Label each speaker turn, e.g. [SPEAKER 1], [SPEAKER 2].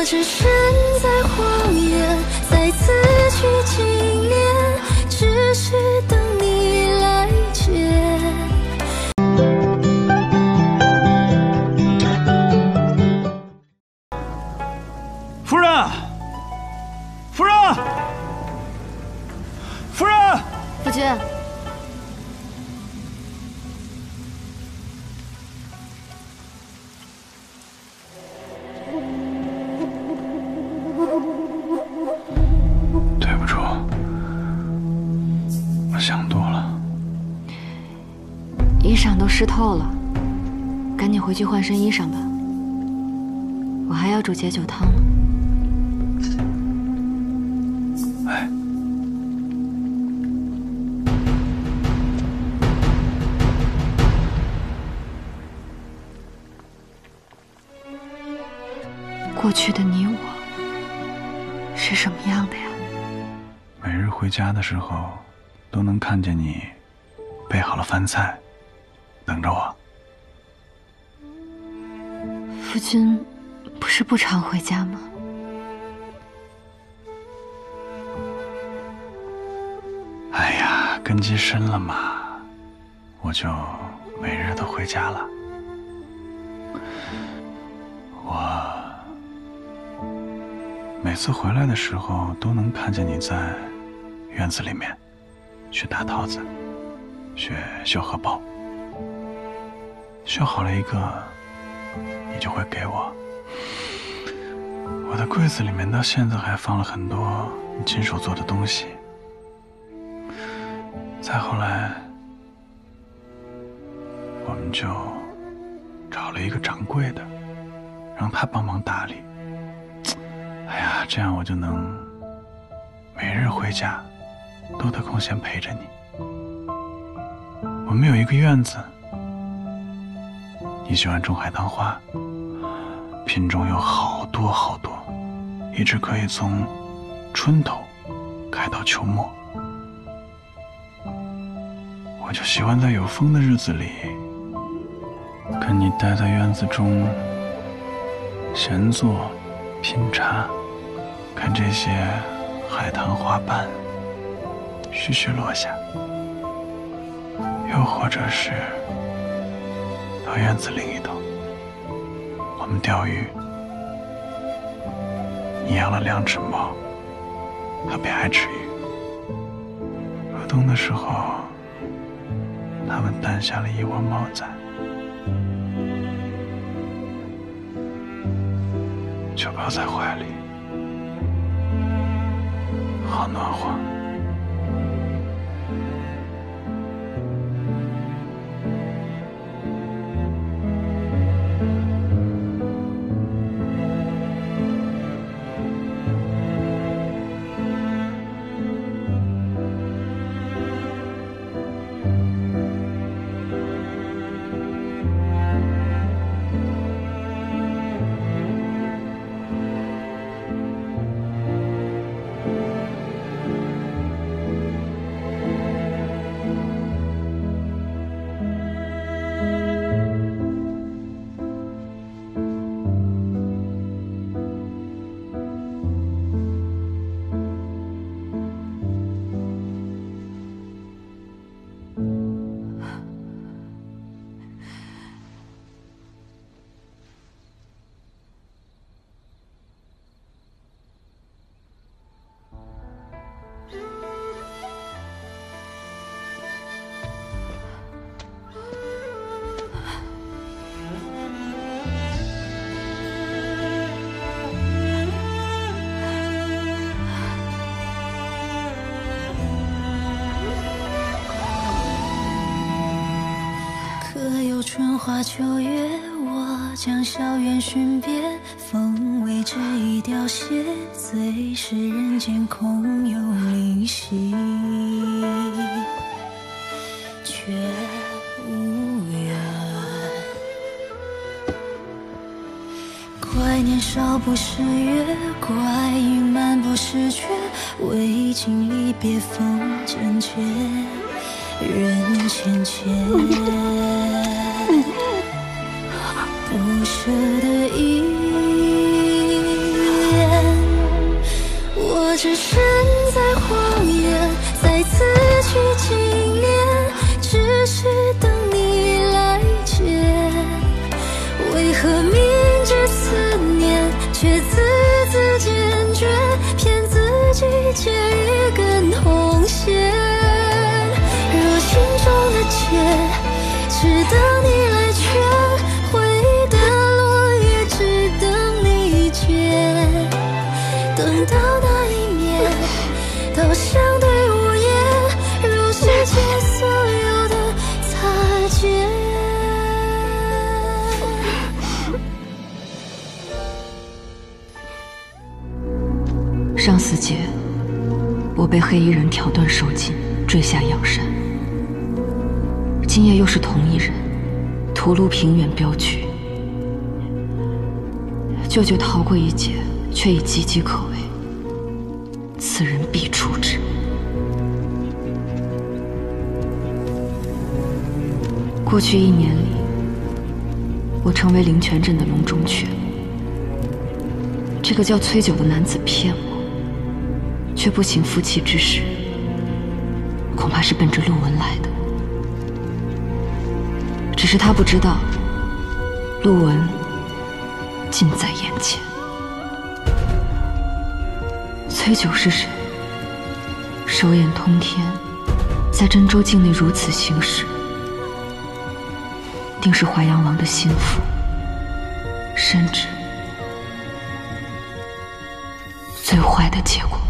[SPEAKER 1] 只身在荒原，再次去经恋，只是等你来接。
[SPEAKER 2] 夫人，夫人，夫人！
[SPEAKER 3] 夫君，
[SPEAKER 2] 对不住，我想多了。
[SPEAKER 3] 衣裳都湿透了，赶紧回去换身衣裳吧。我还要煮解酒汤呢。
[SPEAKER 2] 哎，
[SPEAKER 3] 过去的你我是什么样的呀？
[SPEAKER 2] 每日回家的时候，都能看见你备好了饭菜，等着我。
[SPEAKER 3] 夫君不是不常回家吗？
[SPEAKER 2] 哎呀，根基深了嘛，我就每日都回家了。我每次回来的时候，都能看见你在院子里面学打套子，学绣荷包。绣好了一个，你就会给我。我的柜子里面到现在还放了很多你亲手做的东西。再后来，我们就找了一个掌柜的，让他帮忙打理。哎呀，这样我就能每日回家都得空闲陪着你。我们有一个院子，你喜欢种海棠花，品种有好多好多，一直可以从春头开到秋末。我就喜欢在有风的日子里，跟你待在院子中，闲坐品茶，看这些海棠花瓣徐徐落下，又或者是到院子另一头，我们钓鱼。你养了2只猫，特别爱吃鱼。入冬的时候，它们诞下了一窝猫崽，就抱在怀里，好暖和。
[SPEAKER 1] 春花秋月，我将校园寻遍，风为这一条线，最是人间空有灵犀，却无缘。怪年少不识月，怪隐瞒不识缺，未经离别风渐渐，人渐渐。不舍的依只身在荒原，再次去经验，只是等你来接。为何明知思念，却字字坚决，骗自己结一根红线？若心中的结，只等你来劝，回忆的落叶，只等你捡。等到那一面，都像对无言，如世间所有的擦肩。
[SPEAKER 3] 上4节，我被黑衣人挑断手筋，坠下阳山。今夜又是同一人，屠戮平原镖局。舅舅逃过一劫，却已岌岌可危，此人必处置。过去1年里，我成为灵泉镇的笼中雀。这个叫崔九的男子骗我，却不省夫妻之事，恐怕是奔着陆文来的。只是他不知道，陆文近在眼前。崔九是谁？手眼通天，在真州境内如此行事，定是淮阳王的心腹，甚至最坏的结果。